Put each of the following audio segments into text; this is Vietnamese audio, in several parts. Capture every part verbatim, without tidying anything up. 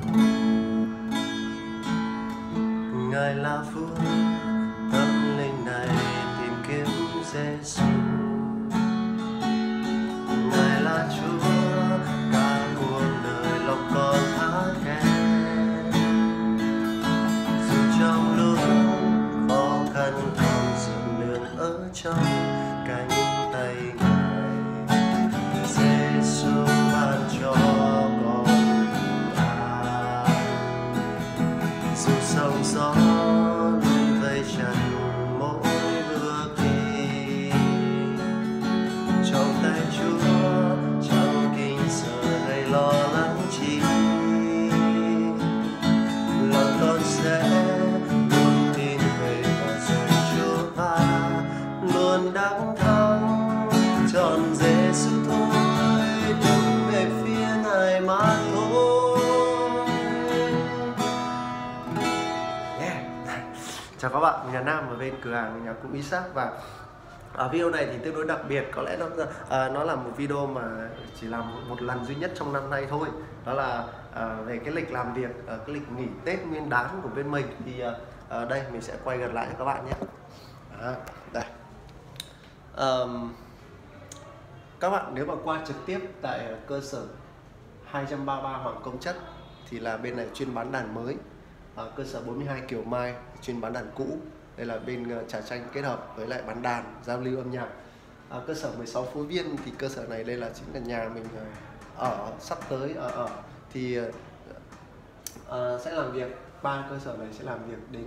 Ngài là Vua tâm linh này tìm kiếm Giêsu. Ngài là Chúa cả cuộc đời lòng con thả khen. Dù trong lúc khó khăn con dừng đường ở trong cánh tay Ngài. Giêsu ban cho con an. Dù sóng gió luôn vây chặt mỗi bước đi, trong tay Chúa chẳng kinh sợ hay lo lắng chi. Lòng con sẽ luôn tin về và dạy Chúa và luôn đắc thắng. Chọn Giêsu thôi, đứng về phía Ngài mà thôi. Yeah. Chào các bạn, mình là Nam ở bên cửa hàng nhạc cụ Isaac. Và ở video này thì tương đối đặc biệt, có lẽ nó à, nó là một video mà chỉ làm một lần duy nhất trong năm nay thôi. Đó là à, về cái lịch làm việc, à, cái lịch nghỉ Tết Nguyên đán của bên mình. Thì à, à, đây mình sẽ quay gần lại cho các bạn nhé. À, đây. Um, các bạn nếu mà qua trực tiếp tại cơ sở hai trăm ba mươi ba Hoàng Công Chất thì là bên này chuyên bán đàn mới. À, cơ sở bốn mươi hai Kiều Mai chuyên bán đàn cũ. Đây là bên uh, trà chanh kết hợp với lại bán đàn, giao lưu âm nhạc. À, cơ sở mười sáu Phố Viên thì cơ sở này đây là chính là nhà mình uh, ở sắp tới ở ở thì uh, uh, sẽ làm việc, ba cơ sở này sẽ làm việc đến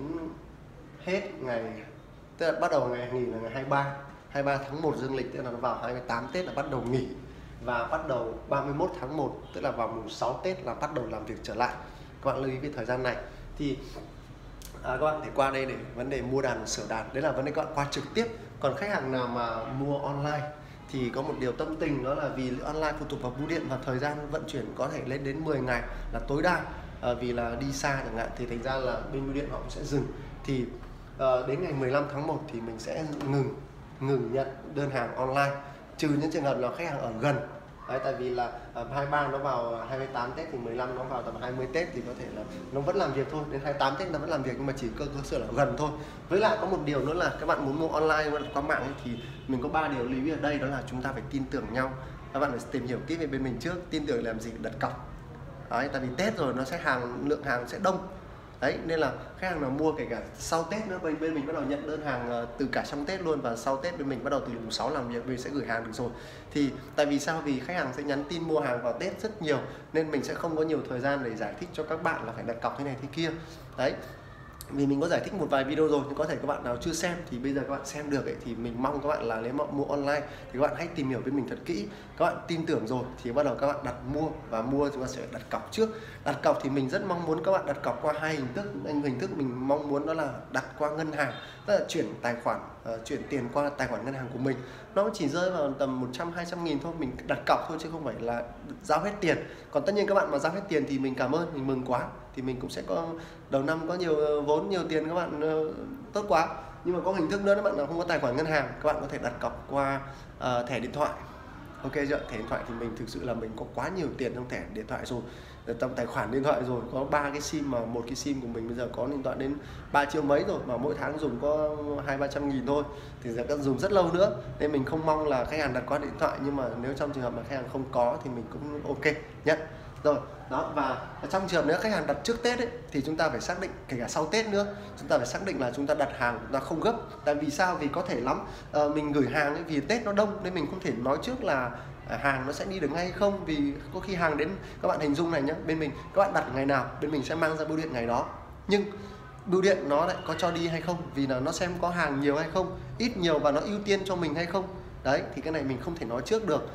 hết ngày, tức là bắt đầu ngày nghỉ là ngày hai mươi ba hai mươi ba tháng một dương lịch, tức là nó vào hai mươi tám Tết là bắt đầu nghỉ, và bắt đầu ba mươi mốt tháng một tức là vào mùng sáu Tết là bắt đầu làm việc trở lại. Các bạn lưu ý cái thời gian này. Thì à, các bạn thể qua đây để vấn đề mua đàn, sửa đàn, đấy là vấn đề các bạn qua trực tiếp. Còn khách hàng nào mà mua online thì có một điều tâm tình, đó là vì online phụ thuộc vào bưu điện và thời gian vận chuyển có thể lên đến mười ngày là tối đa. À, vì là đi xa chẳng hạn thì thành ra là bên bưu điện họ cũng sẽ dừng. Thì à, đến ngày mười lăm tháng một thì mình sẽ ngừng ngừng nhận đơn hàng online, trừ những trường hợp là khách hàng ở gần. Đấy, tại vì là uh, hai mươi ba nó vào hai mươi tám Tết thì mười lăm nó vào tầm hai mươi Tết thì có thể là nó vẫn làm việc thôi, đến hai mươi tám Tết nó vẫn làm việc, nhưng mà chỉ cơ cơ sở là gần thôi. Với lại có một điều nữa là các bạn muốn mua online qua mạng ấy, thì mình có ba điều lưu ý ở đây, đó là chúng ta phải tin tưởng nhau. Các bạn phải tìm hiểu kỹ về bên mình trước, tin tưởng làm gì đặt cọc. Đấy, tại vì Tết rồi nó sẽ hàng lượng hàng sẽ đông. Đấy, nên là khách hàng nào mua kể cả sau Tết nữa, bên bên mình bắt đầu nhận đơn hàng từ cả trong Tết luôn, và sau Tết bên mình bắt đầu từ mùng sáu làm việc mình sẽ gửi hàng được rồi. Thì tại vì sao? Vì khách hàng sẽ nhắn tin mua hàng vào Tết rất nhiều, nên mình sẽ không có nhiều thời gian để giải thích cho các bạn là phải đặt cọc thế này thế kia. Đấy, vì mình có giải thích một vài video rồi, nhưng có thể các bạn nào chưa xem thì bây giờ các bạn xem được ấy, thì mình mong các bạn là nếu mà mua online thì các bạn hãy tìm hiểu bên mình thật kỹ. Các bạn tin tưởng rồi thì bắt đầu các bạn đặt mua, và mua chúng ta sẽ đặt cọc trước. Đặt cọc thì mình rất mong muốn các bạn đặt cọc qua hai hình thức. Hình thức mình mong muốn đó là đặt qua ngân hàng, tức là chuyển tài khoản, uh, chuyển tiền qua tài khoản ngân hàng của mình. Nó chỉ rơi vào tầm một trăm hai trăm nghìn thôi, mình đặt cọc thôi chứ không phải là giao hết tiền. Còn tất nhiên các bạn mà giao hết tiền thì mình cảm ơn, mình mừng quá, thì mình cũng sẽ có đầu năm có nhiều vốn, nhiều tiền các bạn, uh, tốt quá. Nhưng mà có hình thức nữa, các bạn nào không có tài khoản ngân hàng, các bạn có thể đặt cọc qua uh, thẻ điện thoại. Ok chưa? Thẻ điện thoại thì mình thực sự là mình có quá nhiều tiền trong thẻ điện thoại rồi, trong tài khoản điện thoại rồi, có ba cái sim, mà một cái sim của mình bây giờ có điện thoại đến ba triệu mấy rồi, mà mỗi tháng dùng có hai ba trăm nghìn thôi, thì sẽ cần dùng rất lâu nữa. Nên mình không mong là khách hàng đặt qua điện thoại, nhưng mà nếu trong trường hợp mà khách hàng không có thì mình cũng ok nhận rồi. Đó, và trong trường hợp nếu khách hàng đặt trước Tết ấy, thì chúng ta phải xác định, kể cả sau Tết nữa, chúng ta phải xác định là chúng ta đặt hàng chúng ta không gấp. Tại vì sao? Vì có thể lắm uh, mình gửi hàng ấy, vì Tết nó đông nên mình không thể nói trước là uh, hàng nó sẽ đi được ngay hay không. Vì có khi hàng đến, các bạn hình dung này nhé, bên mình các bạn đặt ngày nào bên mình sẽ mang ra bưu điện ngày đó, nhưng bưu điện nó lại có cho đi hay không, vì là nó xem có hàng nhiều hay không, ít nhiều, và nó ưu tiên cho mình hay không. Đấy, thì cái này mình không thể nói trước được.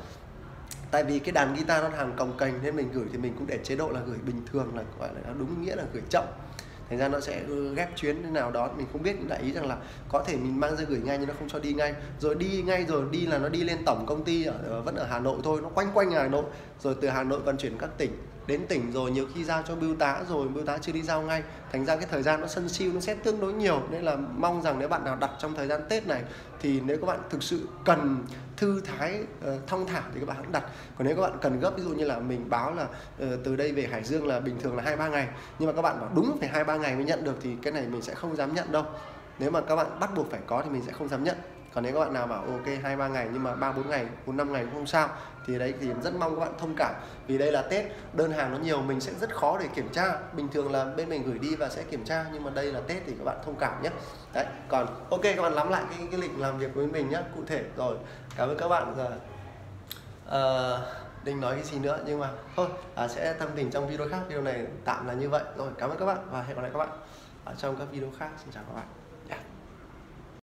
Tại vì cái đàn guitar nó hàng cồng kềnh nên mình gửi thì mình cũng để chế độ là gửi bình thường, là gọi là đúng nghĩa là gửi chậm. Thành ra nó sẽ ghép chuyến thế nào đó mình không biết, đại ý rằng là có thể mình mang ra gửi ngay nhưng nó không cho đi ngay, rồi đi ngay rồi đi là nó đi lên tổng công ty ở, vẫn ở Hà Nội thôi, nó quanh quanh Hà Nội, rồi từ Hà Nội vận chuyển các tỉnh đến tỉnh rồi, nhiều khi giao cho bưu tá rồi, bưu tá chưa đi giao ngay, thành ra cái thời gian nó sân siêu, nó sẽ tương đối nhiều. Nên là mong rằng nếu bạn nào đặt trong thời gian Tết này thì nếu các bạn thực sự cần thư thái, uh, thong thả thì các bạn hãy đặt. Còn nếu các bạn cần gấp, ví dụ như là mình báo là uh, từ đây về Hải Dương là bình thường là hai ba ngày, nhưng mà các bạn bảo đúng phải hai ba ngày mới nhận được thì cái này mình sẽ không dám nhận đâu. Nếu mà các bạn bắt buộc phải có thì mình sẽ không dám nhận. Còn nếu các bạn nào bảo ok hai ba ngày nhưng mà ba bốn ngày, bốn năm ngày cũng không sao, thì đấy thì rất mong các bạn thông cảm. Vì đây là Tết, đơn hàng nó nhiều, mình sẽ rất khó để kiểm tra. Bình thường là bên mình gửi đi và sẽ kiểm tra, nhưng mà đây là Tết thì các bạn thông cảm nhé. Đấy, còn ok các bạn nắm lại cái, cái lịch làm việc với mình nhé, cụ thể rồi. Cảm ơn các bạn. Rồi uh, định nói cái gì nữa nhưng mà thôi, à, sẽ tâm tình trong video khác. Video này tạm là như vậy rồi. Cảm ơn các bạn và hẹn gặp lại các bạn ở trong các video khác. Xin chào các bạn.